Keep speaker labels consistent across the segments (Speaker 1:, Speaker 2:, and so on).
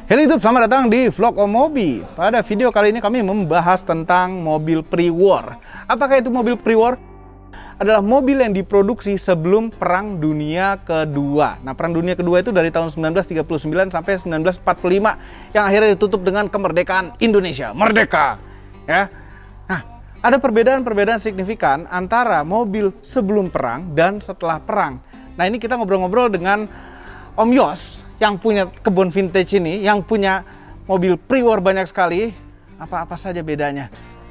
Speaker 1: Halo YouTube, selamat datang di Vlog Omobi. Pada video kali ini kami membahas tentang mobil pre-war. Apakah itu mobil pre-war? Adalah mobil yang diproduksi sebelum Perang Dunia Kedua. Nah, Perang Dunia Kedua itu dari tahun 1939 sampai 1945 yang akhirnya ditutup dengan kemerdekaan Indonesia. Merdeka! Ya. Nah, ada perbedaan-perbedaan signifikan antara mobil sebelum perang dan setelah perang. Nah, ini kita ngobrol-ngobrol dengan Om Yos yang punya kebun vintage ini, yang punya mobil pre-war banyak sekali. Apa-apa saja bedanya?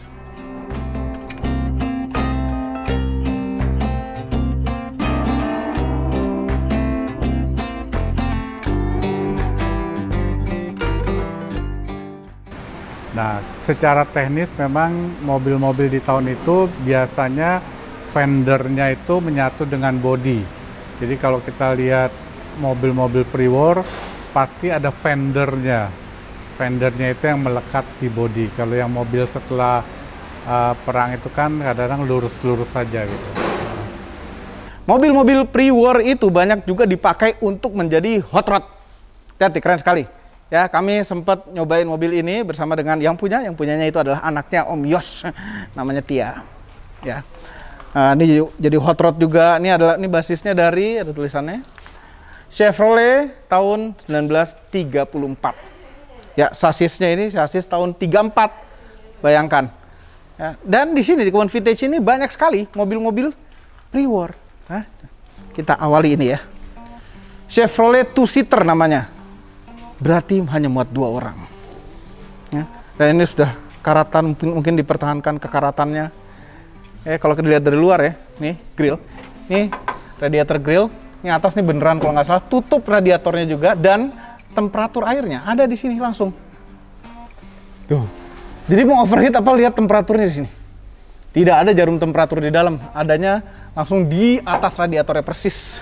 Speaker 2: Nah, secara teknis memang mobil-mobil di tahun itu biasanya fendernya itu menyatu dengan bodi. Jadi kalau kita lihat mobil-mobil pre-war pasti ada fendernya. Fendernya itu yang melekat di bodi. Kalau yang mobil setelah perang itu kan kadang-kadang lurus-lurus saja gitu.
Speaker 1: Mobil-mobil pre-war itu banyak juga dipakai untuk menjadi hot rod. Lihat, keren sekali. Ya, kami sempat nyobain mobil ini bersama dengan yang punyanya itu adalah anaknya Om Yos, namanya Tia. Ya, ini jadi hot rod juga. Ini basisnya dari, ada tulisannya, Chevrolet tahun 1934. Ya, sasisnya ini sasis tahun 34. Bayangkan. Ya, dan di sini di kebun vintage ini banyak sekali mobil-mobil pre-war. Nah, kita awali ini ya. Chevrolet two-seater namanya. Berarti hanya muat 2 orang. Ya, dan ini sudah karatan, mungkin dipertahankan kekaratannya. Kalau dilihat dari luar ya, nih grill. Nih radiator grill. Ini atas nih beneran kalau nggak salah tutup radiatornya juga, dan temperatur airnya ada di sini langsung. Tuh. Jadi mau overheat apa, lihat temperaturnya di sini. Tidak ada jarum temperatur di dalam, adanya langsung di atas radiatornya persis.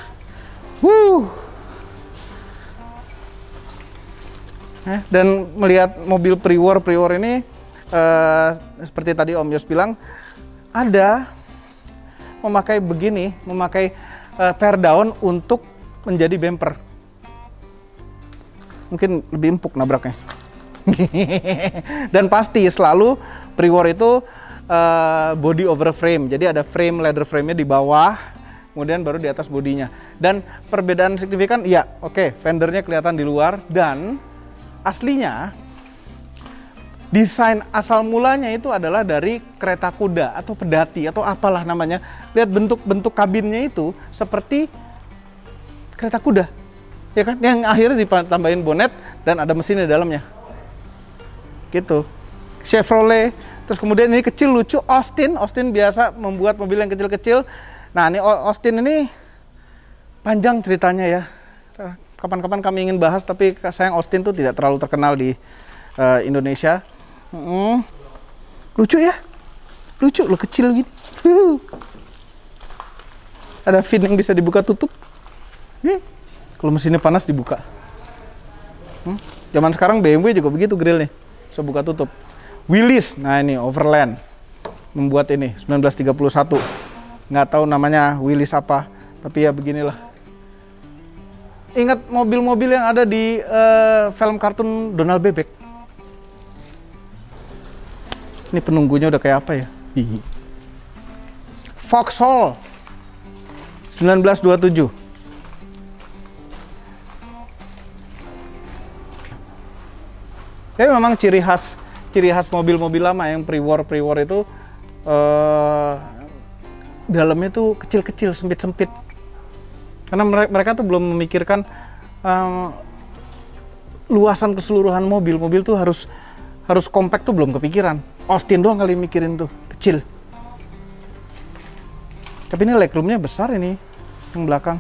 Speaker 1: Dan melihat mobil pre-war ini seperti tadi Om Yos bilang, ada memakai begini, memakai pair down untuk menjadi bumper. Mungkin lebih empuk nabraknya. Dan pasti selalu pre-war itu body over frame. Jadi ada frame, leather frame-nya di bawah, kemudian baru di atas bodinya. Dan perbedaan signifikan, ya oke, fendernya kelihatan di luar, dan aslinya desain asal mulanya itu adalah dari kereta kuda atau pedati atau apalah namanya. Lihat bentuk kabinnya itu seperti kereta kuda, ya kan? Yang akhirnya ditambahin bonet dan ada mesin di dalamnya. Gitu. Chevrolet. Terus kemudian ini kecil lucu, Austin biasa membuat mobil yang kecil-kecil. Nah, ini Austin ini panjang ceritanya ya. Kapan-kapan kami ingin bahas, tapi sayang Austin tuh tidak terlalu terkenal di Indonesia. Lucu ya, lucu lo, kecil gini. Ada fin yang bisa dibuka tutup. Kalau mesinnya panas dibuka. Zaman sekarang BMW juga begitu grillnya, bisa buka tutup. Willys, nah ini Overland membuat ini 1931. Nggak tahu namanya Willys apa, tapi ya beginilah. Ingat mobil-mobil yang ada di film kartun Donald Bebek? Ini penunggunya udah kayak apa ya? Vauxhall 1927. Ya, memang ciri khas mobil-mobil lama yang pre-war itu dalamnya tuh kecil-kecil, sempit-sempit. Karena mereka tuh belum memikirkan luasan keseluruhan mobil. Mobil tuh harus compact tuh belum kepikiran. Austin doang kali mikirin tuh, kecil. Tapi ini legroomnya besar ini, yang belakang.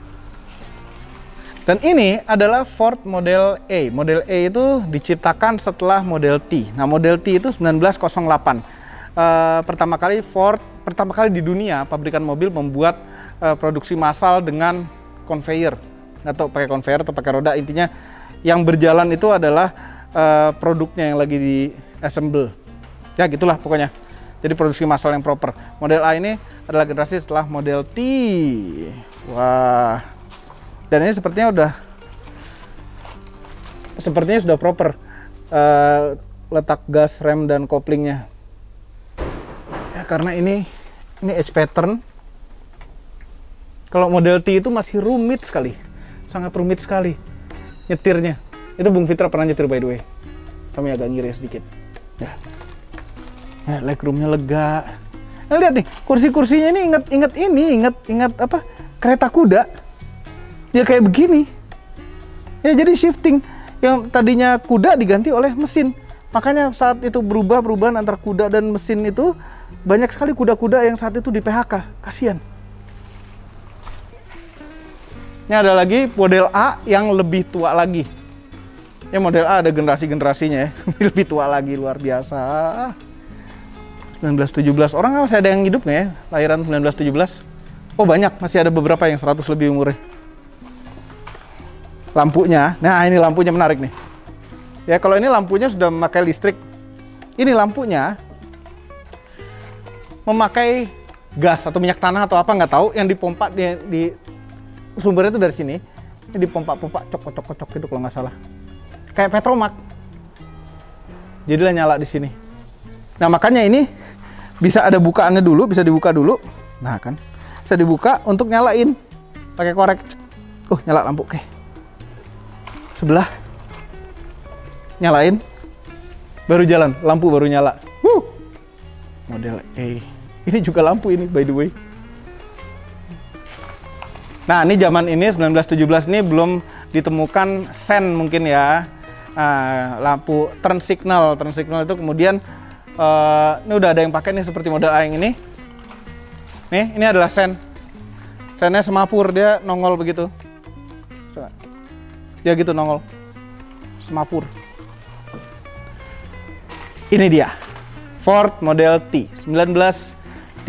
Speaker 1: Dan ini adalah Ford Model A. Model A itu diciptakan setelah Model T. Nah, Model T itu 1908. Pertama kali di dunia pabrikan mobil membuat produksi massal dengan conveyor. Nggak tahu pakai conveyor atau pakai roda, intinya yang berjalan itu adalah produknya yang lagi di assemble. Ya gitulah pokoknya. Jadi produksi massal yang proper. Model A ini adalah generasi setelah Model T. Wah. Dan ini sepertinya udah sepertinya sudah proper letak gas, rem, dan koplingnya. Ya, karena ini edge pattern. Kalau model T itu masih rumit sekali, sangat rumit sekali nyetirnya. Itu Bung Fitra pernah nyetir by the way. Kami agak ngiri sedikit. Ya, legroomnya lega. Nah, lihat nih, kursi-kursinya ini ingat apa? Kereta kuda. Ya kayak begini. Ya jadi shifting. Yang tadinya kuda diganti oleh mesin. Makanya saat itu perubahan antara kuda dan mesin itu banyak sekali kuda-kuda yang saat itu di PHK. Kasihan. Ini ada lagi model A yang lebih tua lagi. Ya model A ada generasi-generasinya ya. Lebih tua lagi, luar biasa. 1917. Orang masih ada yang hidup nggak ya? Lahiran 1917. Oh banyak, masih ada beberapa yang 100 lebih umurnya. Lampunya, nah ini lampunya menarik nih. Ya kalau ini lampunya sudah memakai listrik. Ini lampunya memakai gas atau minyak tanah atau apa nggak tahu, yang dipompa di sumbernya itu dari sini. Ini dipompa-pompa cok gitu kalau nggak salah. Kayak Petromak. Jadilah nyala di sini. Nah makanya ini bisa ada bukaannya dulu, bisa dibuka dulu. Nah kan, bisa dibuka untuk nyalain pakai korek. Nyala lampu, oke. Sebelah nyalain, baru jalan, lampu baru nyala. Model E. Ini juga lampu ini by the way. Nah ini zaman ini 1917 ini belum ditemukan sen mungkin ya. Lampu turn signal itu kemudian ini udah ada yang pakai nih seperti model A yang ini. Nih ini adalah sen. Sennya semapur, dia nongol begitu. Coba. Ya gitu nongol. Semapur. Ini dia. Ford Model T 1913.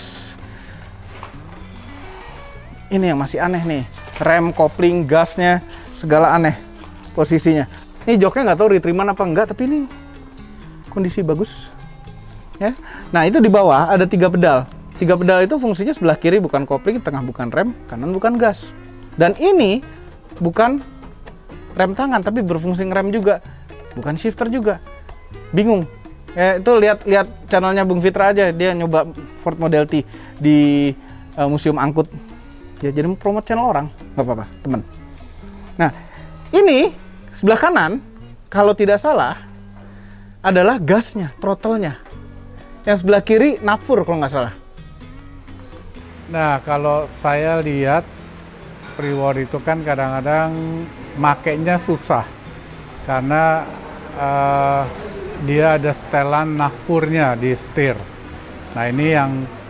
Speaker 1: Ini yang masih aneh nih. Rem, kopling, gasnya, segala aneh posisinya. Ini joknya nggak tahu retriman apa enggak, tapi ini kondisi bagus. Ya. Nah itu di bawah ada 3 pedal. 3 pedal itu fungsinya sebelah kiri bukan kopling, tengah bukan rem, kanan bukan gas. Dan ini bukan rem tangan tapi berfungsi rem juga, bukan shifter juga. Bingung. Ya itu lihat channelnya Bung Fitra aja, dia nyoba Ford Model T di museum angkut. Ya jadi promote channel orang, nggak apa-apa teman. Nah ini sebelah kanan kalau tidak salah adalah gasnya, throttle-nya. Yang sebelah kiri nafur kalau nggak salah.
Speaker 2: Nah kalau saya lihat pre-war itu kan kadang-kadang makainya susah karena dia ada setelan nafurnya di setir. Nah ini yang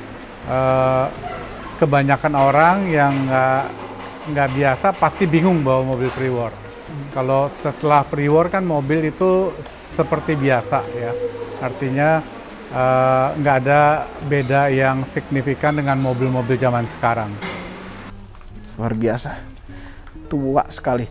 Speaker 2: kebanyakan orang yang nggak biasa pasti bingung bawa mobil pre-war. Kalau setelah pre-war kan mobil itu seperti biasa ya, artinya nggak ada beda yang signifikan dengan mobil-mobil zaman sekarang.
Speaker 1: Luar biasa, tua sekali.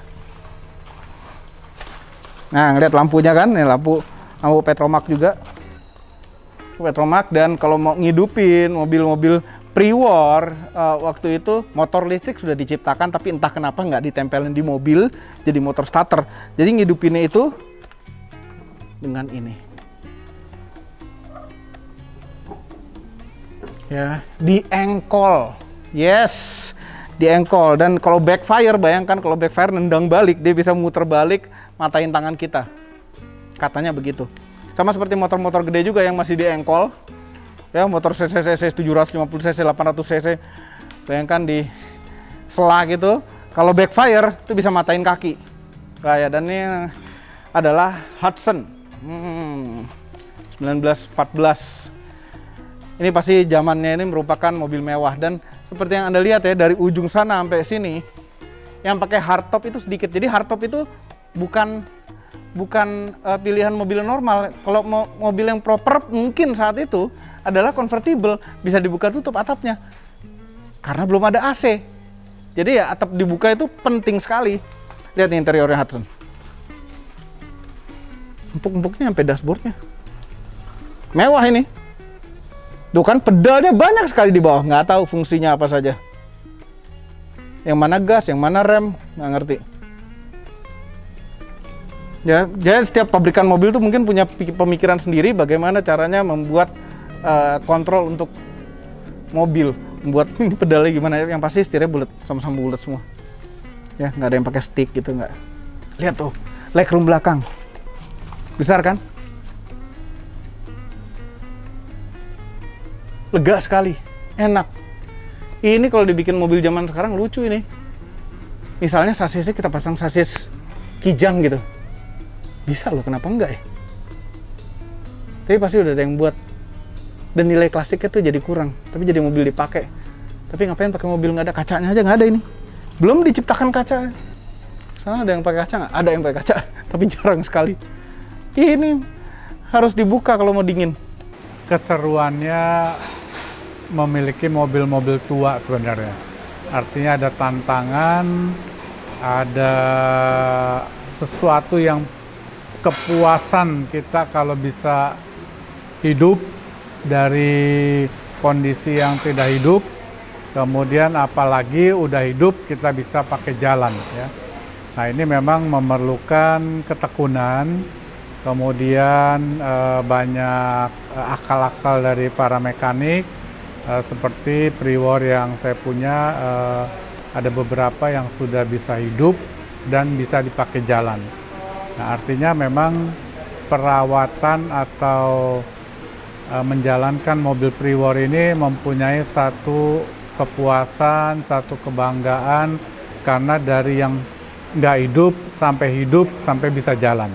Speaker 1: Nah, ngeliat lampunya kan, ini lampu Petromak juga. Petromak, dan kalau mau ngidupin mobil-mobil pre-war waktu itu motor listrik sudah diciptakan, tapi entah kenapa nggak ditempelin di mobil jadi motor starter. Jadi ngidupinnya itu dengan ini. Ya, di engkol. Yes. Di engkol, dan kalau backfire, bayangkan kalau backfire nendang balik, dia bisa muter balik, matain tangan kita. Katanya begitu. Sama seperti motor-motor gede juga yang masih di engkol. Ya, motor cc 750 cc, 800 cc. Bayangkan di sela gitu, kalau backfire itu bisa matain kaki. Kayak, dan ini adalah Hudson 1914. Ini pasti zamannya ini merupakan mobil mewah, dan seperti yang Anda lihat ya, dari ujung sana sampai sini yang pakai hardtop itu sedikit. Jadi hardtop itu bukan pilihan mobil normal. Kalau mobil yang proper mungkin saat itu adalah convertible, bisa dibuka tutup atapnya. Karena belum ada AC. Jadi ya atap dibuka itu penting sekali. Lihat nih interiornya Hudson. Empuk-empuknya sampai dashboardnya. Mewah ini. Tuh kan pedalnya banyak sekali di bawah, nggak tahu fungsinya apa saja. Yang mana gas, yang mana rem, nggak ngerti. Ya, jadi setiap pabrikan mobil tuh mungkin punya pemikiran sendiri bagaimana caranya membuat kontrol untuk mobil, membuat ini pedalnya gimana. Yang pasti setirnya bulat, sama-sama bulat semua. Ya, nggak ada yang pakai stick gitu, nggak. Lihat tuh, legroom belakang, besar kan? Lega sekali, enak. Ini kalau dibikin mobil zaman sekarang lucu ini. Misalnya sasisnya kita pasang sasis Kijang gitu, bisa loh, kenapa enggak ya? Tapi pasti udah ada yang buat. Dan nilai klasiknya tuh jadi kurang, tapi jadi mobil dipakai. Tapi ngapain pakai mobil nggak ada kacanya aja, nggak ada ini. Belum diciptakan kaca. Sana ada yang pakai kaca nggak? Ada yang pakai kaca, tapi jarang sekali. Ini harus dibuka kalau mau dingin.
Speaker 2: Keseruannya memiliki mobil-mobil tua sebenarnya. Artinya ada tantangan, ada sesuatu yang kepuasan kita kalau bisa hidup dari kondisi yang tidak hidup, kemudian apalagi udah hidup kita bisa pakai jalan ya. Nah ini memang memerlukan ketekunan, kemudian banyak akal-akal dari para mekanik, seperti Priwor yang saya punya, ada beberapa yang sudah bisa hidup dan bisa dipakai jalan. Nah artinya memang perawatan atau menjalankan mobil Priwor ini mempunyai satu kepuasan, satu kebanggaan karena dari yang nggak hidup sampai bisa jalan.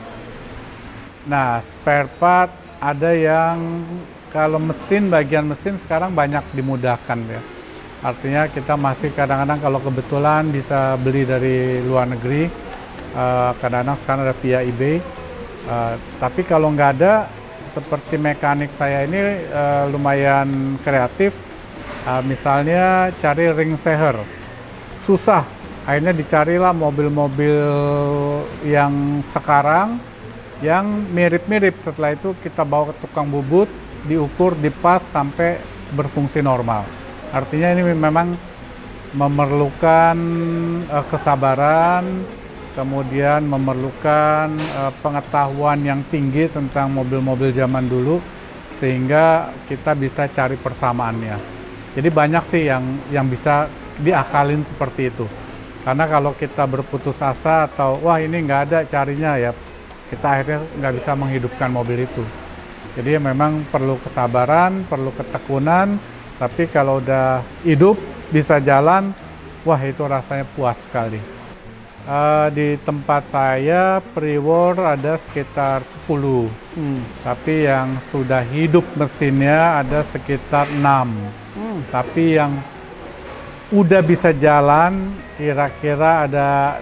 Speaker 2: Nah, spare part ada yang kalau mesin, bagian mesin sekarang banyak dimudahkan ya. Artinya kita masih kadang-kadang kalau kebetulan bisa beli dari luar negeri, kadang-kadang sekarang ada via eBay. Tapi kalau nggak ada, seperti mekanik saya ini lumayan kreatif, misalnya cari ring seher, susah, akhirnya dicarilah mobil-mobil yang sekarang yang mirip-mirip, setelah itu kita bawa ke tukang bubut, diukur, dipas sampai berfungsi normal. Artinya ini memang memerlukan kesabaran, kemudian memerlukan pengetahuan yang tinggi tentang mobil-mobil zaman dulu sehingga kita bisa cari persamaannya. Jadi banyak sih yang bisa diakalin seperti itu. Karena kalau kita berputus asa atau wah ini nggak ada carinya ya, kita akhirnya nggak bisa menghidupkan mobil itu. Jadi memang perlu kesabaran, perlu ketekunan, tapi kalau udah hidup, bisa jalan, wah itu rasanya puas sekali. Di tempat saya Priwor ada sekitar 10, tapi yang sudah hidup mesinnya ada sekitar 6. Tapi yang udah bisa jalan kira-kira ada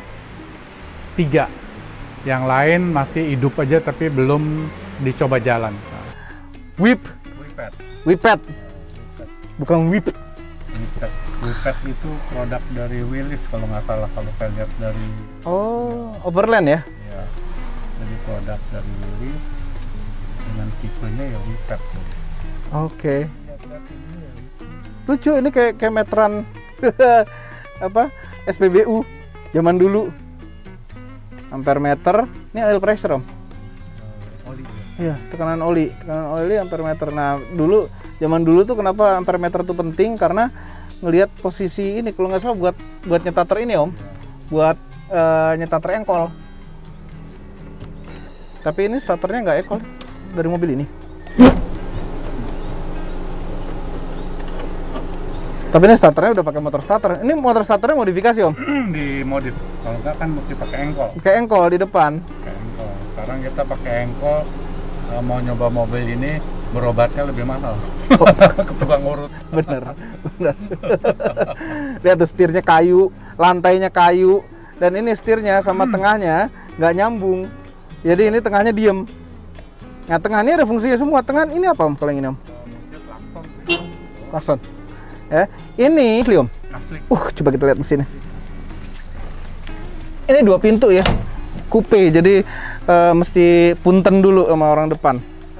Speaker 2: 3. Yang lain masih hidup aja tapi belum dicoba jalan.
Speaker 1: Whippet. Bukan whip.
Speaker 2: Whippet itu produk dari Willys kalau nggak salah, kalau saya lihat dari...
Speaker 1: Oh, Overland ya?
Speaker 2: Ya, jadi produk dari Willys dengan tipenya ya Whippet.
Speaker 1: Oke. Lucu, ini kayak meteran apa? SPBU zaman dulu. Ampere meter, ini oil pressure Om?
Speaker 2: Oli.
Speaker 1: Iya, tekanan oli ampere meter. Nah, zaman dulu tuh kenapa ampere meter itu penting? Karena ngelihat posisi ini, kalau nggak salah buat nyetater ini Om, buat nyetater engkol. Tapi ini starternya nggak engkol dari mobil ini. Tapi ini starternya udah pakai motor starter. Ini motor starternya modifikasi Om?
Speaker 2: Dimodif. Kalau nggak kan mesti pakai engkol.
Speaker 1: Pakai engkol di depan.
Speaker 2: Pakai engkol. Sekarang kita pakai engkol, mau nyoba mobil ini berobatnya lebih mahal. Ke tukang urut.
Speaker 1: Bener. Lihat tuh, setirnya kayu, lantainya kayu, dan ini setirnya sama tengahnya nggak nyambung. Jadi ini tengahnya diem. Nah, tengah ini ada fungsinya semua. Tengah ini apa Om kalau yang ini Om? Klakson. Ya, ini asli Om.
Speaker 2: Asli.
Speaker 1: Coba kita lihat mesinnya. Ini 2 pintu ya, coupe. Jadi mesti punten dulu sama orang depan.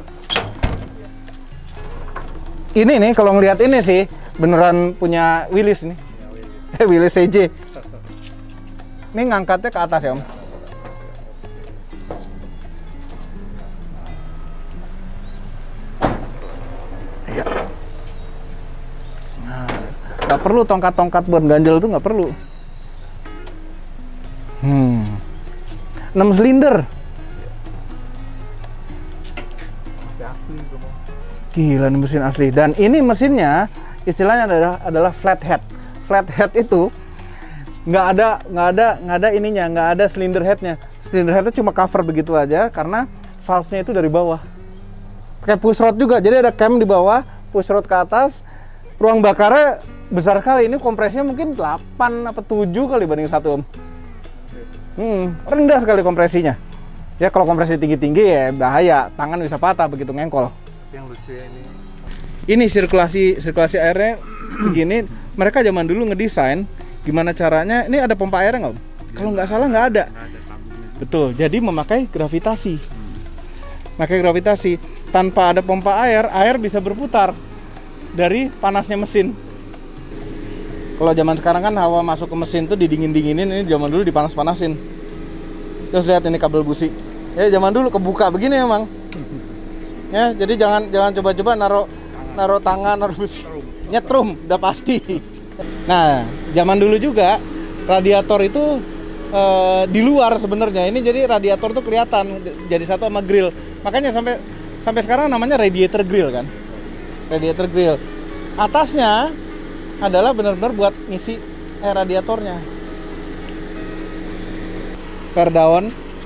Speaker 1: Ini nih kalau ngelihat ini sih beneran punya Willys nih. Willys CJ. Ini ngangkatnya ke atas ya Om. Nggak perlu tongkat-tongkat buat ganjel itu, nggak perlu. 6 silinder. Gila, ini mesin asli. Dan ini mesinnya istilahnya adalah flathead. Flathead itu nggak ada ininya, nggak ada cylinder headnya. Cylinder headnya cuma cover begitu aja karena valve-nya itu dari bawah. Pakai push rod juga, jadi ada cam di bawah, push rod ke atas. Ruang bakarnya besar kali. Ini kompresinya mungkin 8 apa 7 kali banding 1 Om. Rendah sekali kompresinya. Ya kalau kompresi tinggi-tinggi ya bahaya, tangan bisa patah begitu ngengkol.
Speaker 2: Yang lucu ya ini.
Speaker 1: Ini sirkulasi airnya begini. Mereka zaman dulu ngedesain gimana caranya. Ini ada pompa airnya nggak Om? Kalau nggak salah nggak ada. Betul. Jadi memakai gravitasi. Pakai gravitasi. Tanpa ada pompa air bisa berputar dari panasnya mesin. Kalau zaman sekarang kan hawa masuk ke mesin tuh didingin-dinginin, ini zaman dulu dipanas-panasin. Terus lihat ini kabel busi. Ya zaman dulu kebuka begini memang. Ya, jadi jangan coba-coba naruh tangan, naruh busi. Nyetrum, udah pasti. Nah, zaman dulu juga radiator itu di luar sebenarnya. Ini jadi radiator tuh kelihatan jadi satu sama grill. Makanya sampai sekarang namanya radiator grill kan. Radiator grill. Atasnya adalah benar-benar buat ngisi air radiatornya. Per daun.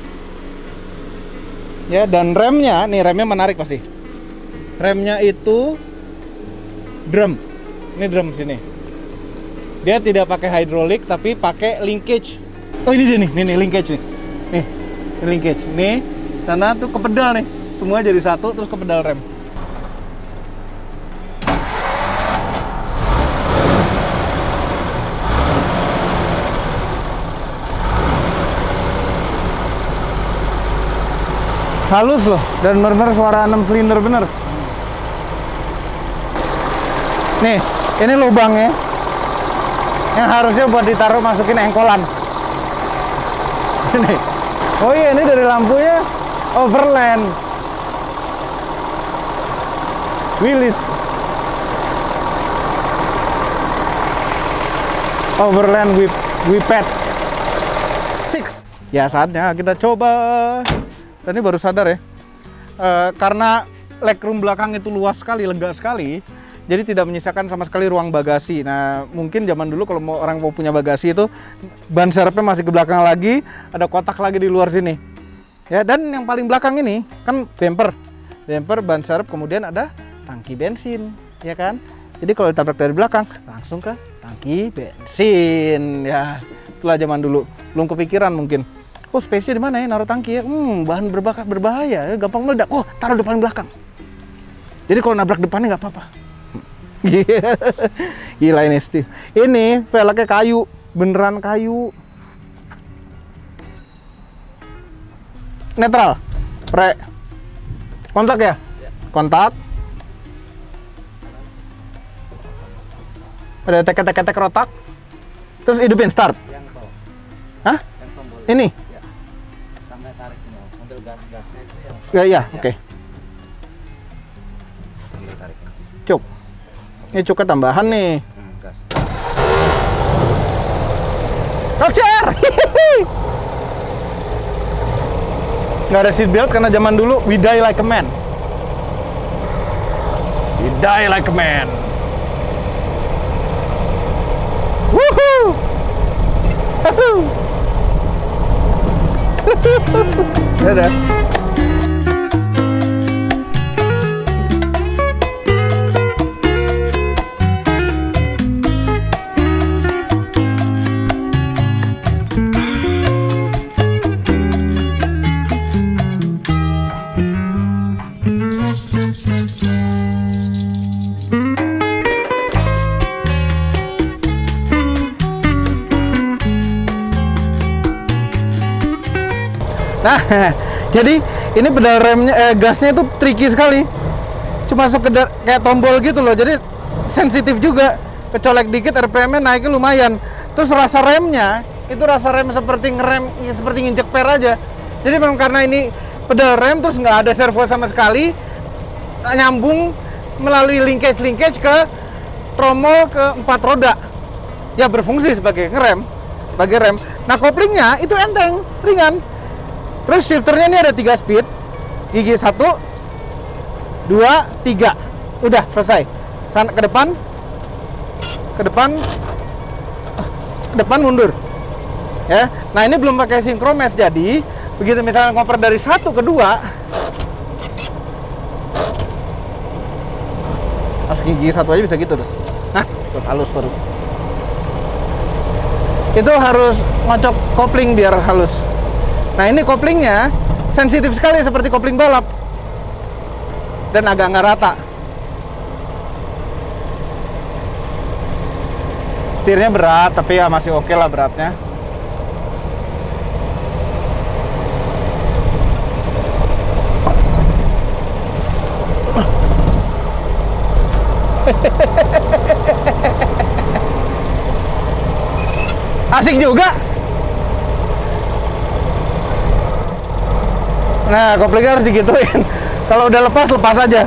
Speaker 1: Ya, dan remnya menarik pasti. Remnya itu drum. Ini drum sini. Dia tidak pakai hidrolik tapi pakai linkage. Oh, ini dia nih linkage nih. Nih, linkage. Nih, sana tuh ke pedal nih. Semua jadi satu terus ke pedal rem. Halus loh, dan bener-bener suara 6 silinder bener. Nih, ini lubangnya yang harusnya buat ditaruh masukin engkolan. Ini. Oh iya, ini dari lampunya overland. Willys. Overland Whippet 6. Ya, saatnya kita coba. Tadi baru sadar ya, karena legroom belakang itu luas sekali, lega sekali, jadi tidak menyisakan sama sekali ruang bagasi. Nah, mungkin zaman dulu kalau orang mau punya bagasi itu ban serepnya masih ke belakang lagi, ada kotak lagi di luar sini. Ya, dan yang paling belakang ini kan bumper, ban serep, kemudian ada tangki bensin, ya kan? Jadi kalau ditabrak dari belakang, langsung ke tangki bensin. Ya, itulah zaman dulu, belum kepikiran mungkin. Oh, space-nya di mana ya naruh tangki ya? Bahan berbahaya, ya, gampang meledak. Oh, taruh di paling belakang. Jadi kalau nabrak depannya nggak apa-apa. Gila ini, Steve. Ini velgnya kayu, beneran kayu. Netral, kontak ya? Kontak. Ada tek-tek rotak. Terus hidupin start. Hah? Ini? Ya, oke. Cuk. Ini cuknya tambahan nih. Roger! Nggak ada seat belt karena zaman dulu we die like a man. We die like a man. Woohoo! Dadah. Nah, jadi ini pedal remnya, gasnya itu tricky sekali. Cuma sekedar kayak tombol gitu loh. Jadi sensitif juga. Kecolek dikit RPM-nya naiknya lumayan. Terus rasa remnya itu rasa rem seperti ngerem, seperti nginjek per aja. Jadi memang karena ini pedal rem terus nggak ada servo sama sekali, nyambung melalui linkage ke tromol ke 4 roda. Ya berfungsi sebagai ngerem, sebagai rem. Nah koplingnya itu enteng, ringan. Terus shifternya ini ada 3 speed, gigi 1, 2, 3. Udah selesai. Sana ke depan, mundur. Ya. Nah ini belum pakai synchromess, jadi begitu misalnya ngoper dari 1 ke 2, harus gigi 1 aja bisa gitu tuh. Nah, ikut halus baru. Itu harus ngocok kopling biar halus. Nah ini koplingnya sensitif sekali seperti kopling balap dan agak nggak rata. Setirnya berat, tapi ya masih oke lah beratnya. Asik juga. Nah, koplingnya harus digituin. Kalau udah lepas, lepas aja.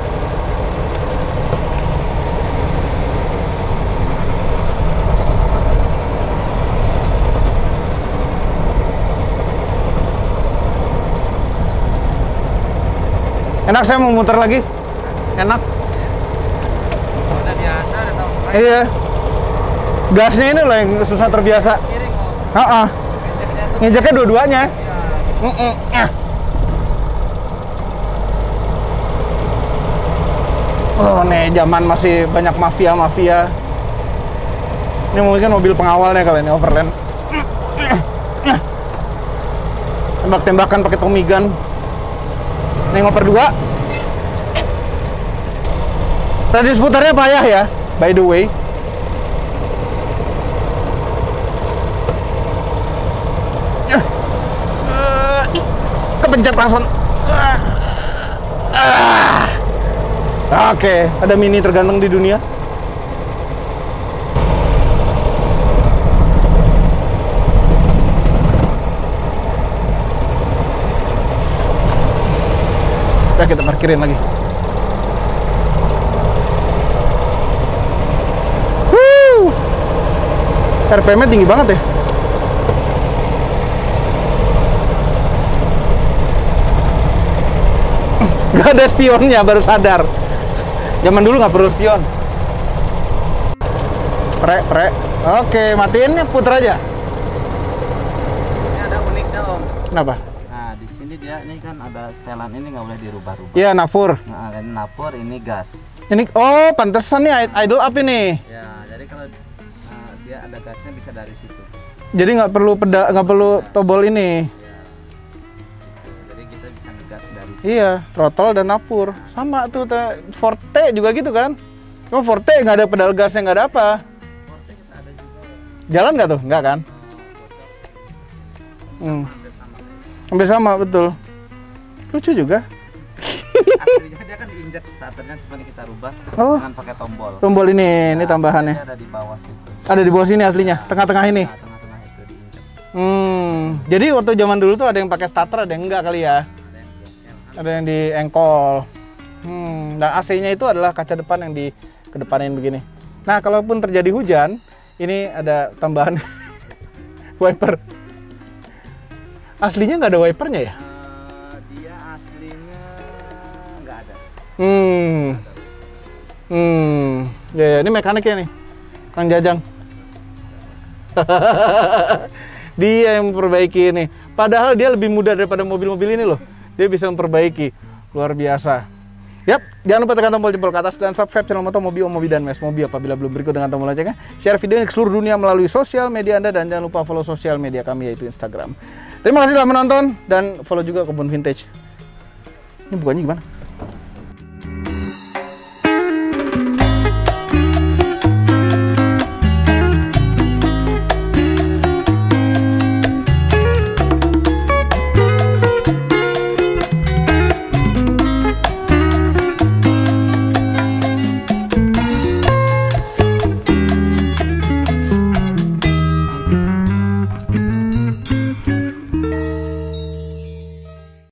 Speaker 1: Enak, saya mau muter lagi. Enak.
Speaker 3: Udah biasa, udah tahu sekali.
Speaker 1: Iya. Gasnya ini loh yang susah terbiasa.
Speaker 3: Kiring kok.
Speaker 1: Heeh. Nginjeknya dua-duanya.
Speaker 3: Iya.
Speaker 1: Oh, nih zaman masih banyak mafia. Ini mungkin mobil pengawalnya kalau ini Overland. Tembak-tembakan pakai Tommy gun. Nih ngoper 2. Radius putarnya payah ya, by the way. Kepencet langsung. Oke, ada Mini terganteng di dunia. Udah kita parkirin lagi. RPM-nya tinggi banget ya. Gak ada spionnya, baru sadar. Zaman dulu nggak perlu spion. Pre. Oke, matiin, puter aja.
Speaker 3: Ini ada uniknya Om.
Speaker 1: Kenapa?
Speaker 3: Nah di sini dia ini kan ada setelan ini nggak boleh dirubah-rubah.
Speaker 1: Iya, nafur.
Speaker 3: Nah ini napur, ini gas.
Speaker 1: Ini, oh, pantesan nih idle up ini.
Speaker 3: Ya jadi kalau dia ada gasnya bisa dari situ.
Speaker 1: Jadi nggak perlu nggak perlu tombol ini.
Speaker 3: Ya, gitu. Jadi kita bisa ngegas dari situ.
Speaker 1: Iya, throttle dan nafur. Sama tuh, Forte juga gitu kan. Cuma Forte nggak ada pedal gasnya, nggak ada apa.
Speaker 3: Forte kita ada juga.
Speaker 1: Jalan nggak tuh? Nggak kan? Hampir sama, betul. Lucu juga.
Speaker 3: Aslinya dia kan diinjak starternya, cuma kita rubah dengan pakai tombol.
Speaker 1: Tombol ini tambahannya.
Speaker 3: Ada di bawah situ.
Speaker 1: Ada di bawah sini aslinya, tengah-tengah ini.
Speaker 3: Nah, tengah-tengah itu diinjak.
Speaker 1: Jadi waktu zaman dulu tuh ada yang pakai starter, ada yang enggak kali ya. Ada yang di engkol. Nah AC-nya itu adalah kaca depan yang dikedepanin begini. Nah kalaupun terjadi hujan, ini ada tambahan wiper. Aslinya nggak ada wipernya ya?
Speaker 3: Dia aslinya nggak ada.
Speaker 1: Ya, ini mekaniknya nih, Kang Jajang. Dia yang memperbaiki ini. Padahal dia lebih mudah daripada mobil-mobil ini loh. Dia bisa memperbaiki, luar biasa. Yap, jangan lupa tekan tombol jempol ke atas dan subscribe channel Moto Mobi, Om Mobi dan Mes Mobi apabila belum berikut dengan tombol loncengnya. Share video ini ke seluruh dunia melalui sosial media Anda dan jangan lupa follow sosial media kami yaitu Instagram. Terima kasih telah menonton dan follow juga Kebun Vintage. Ini bukannya gimana?